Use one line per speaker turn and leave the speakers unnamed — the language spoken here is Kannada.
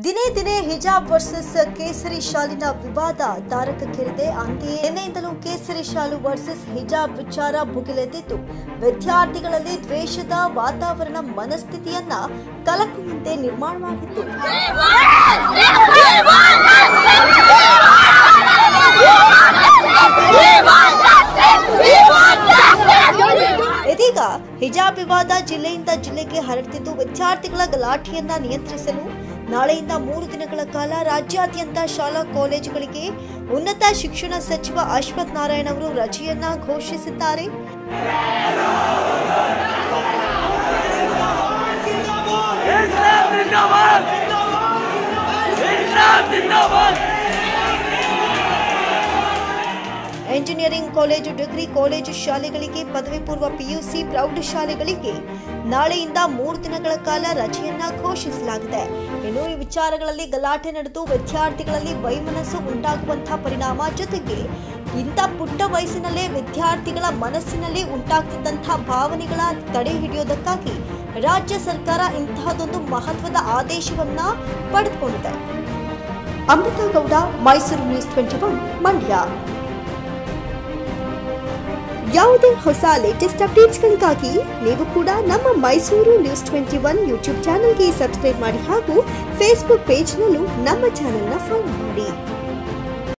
ದಿನೇ ದಿನೇ ಹಿಜಾಬ್ ವರ್ಸಸ್ ಕೇಸರಿ ಶಾಲಿನ ವಿವಾದ ತಾರಕಕ್ಕೇರಿದೆ. ಅಂತೆಯೇ ನಿನ್ನೆಯಿಂದಲೂ ಕೇಸರಿ ಶಾಲು ವರ್ಸಸ್ ಹಿಜಾಬ್ ವಿಚಾರ ಭುಗಿಲೆದ್ದಿದ್ದು ವಿದ್ಯಾರ್ಥಿಗಳಲ್ಲಿ ದ್ವೇಷದ ವಾತಾವರಣ ಮನಸ್ಥಿತಿಯನ್ನ ಕಲಕುವಂತೆ ನಿರ್ಮಾಣವಾಗಿತ್ತು. ಇದೀಗ ಹಿಜಾಬ್ ವಿವಾದ ಜಿಲ್ಲೆಯಿಂದ ಜಿಲ್ಲೆಗೆ ಹರಡುತ್ತಿದ್ದು ವಿದ್ಯಾರ್ಥಿಗಳ ಗಲಾಟೆಯನ್ನ ನಿಯಂತ್ರಿಸಲು ನಾಳೆಯಿಂದ 3 ದಿನಗಳ ಕಾಲ ರಾಜ್ಯಾದ್ಯಂತ ಶಾಲಾ ಕಾಲೇಜುಗಳಿಗೆ ಉನ್ನತ ಶಿಕ್ಷಣ ಸಚಿವ ಅಶ್ವಥ್ ನಾರಾಯಣ ಅವರು ರಜೆಯನ್ನ ಘೋಷಿಸಿದ್ದಾರೆ. ಎಂಜಿನಿಯರಿಂಗ್ ಕಾಲೇಜು, ಡಿಗ್ರಿ ಕಾಲೇಜು ಶಾಲೆಗಳಿಗೆ, ಪದವಿ ಪೂರ್ವ ಪಿಯುಸಿ ಪ್ರೌಢಶಾಲೆಗಳಿಗೆ ನಾಳೆಯಿಂದ 3 ದಿನಗಳ ಕಾಲ ರಜೆಯನ್ನ ಘೋಷಿಸಲಾಗಿದೆ. ಇನ್ನು ಈ ವಿಚಾರಗಳಲ್ಲಿ ಗಲಾಟೆ ನಡೆದು ವಿದ್ಯಾರ್ಥಿಗಳಲ್ಲಿ ವೈಮನಸ್ಸು ಉಂಟಾಗುವಂತಹ ಪರಿಣಾಮ ಜೊತೆಗೆ ಇಂಥ ಪುಟ್ಟ ವಯಸ್ಸಿನಲ್ಲೇ ವಿದ್ಯಾರ್ಥಿಗಳ ಮನಸ್ಸಿನಲ್ಲಿ ಉಂಟಾಗ್ತಿದ್ದಂತಹ ಭಾವನೆಗಳ ತಡೆ ಹಿಡಿಯೋದಕ್ಕಾಗಿ ರಾಜ್ಯ ಸರ್ಕಾರ ಇಂತಹದೊಂದು ಮಹತ್ವದ ಆದೇಶವನ್ನ ಪಡೆದುಕೊಂಡಿದೆ. ಅಮೃತ ಗೌಡ, ಮೈಸೂರು ನ್ಯೂಸ್ 21, ಮಂಡ್ಯ. ಯಾವುದೇ ಹೊಸ ಲೇಟೆಸ್ಟ್ ಅಪ್ಡೇಟ್ಸ್ಗಳಿಗಾಗಿ ನೀವು ಕೂಡ ನಮ್ಮ ಮೈಸೂರು ನ್ಯೂಸ್ 21 ಯೂಟ್ಯೂಬ್ ಚಾನೆಲ್ಗೆ ಸಬ್ಸ್ಕ್ರೈಬ್ ಮಾಡಿ ಹಾಗೂ ಫೇಸ್ಬುಕ್ ಪೇಜ್ನಲ್ಲೂ ನಮ್ಮ ಚಾನೆಲ್ನ ಫಾಲೋ ಮಾಡಿ.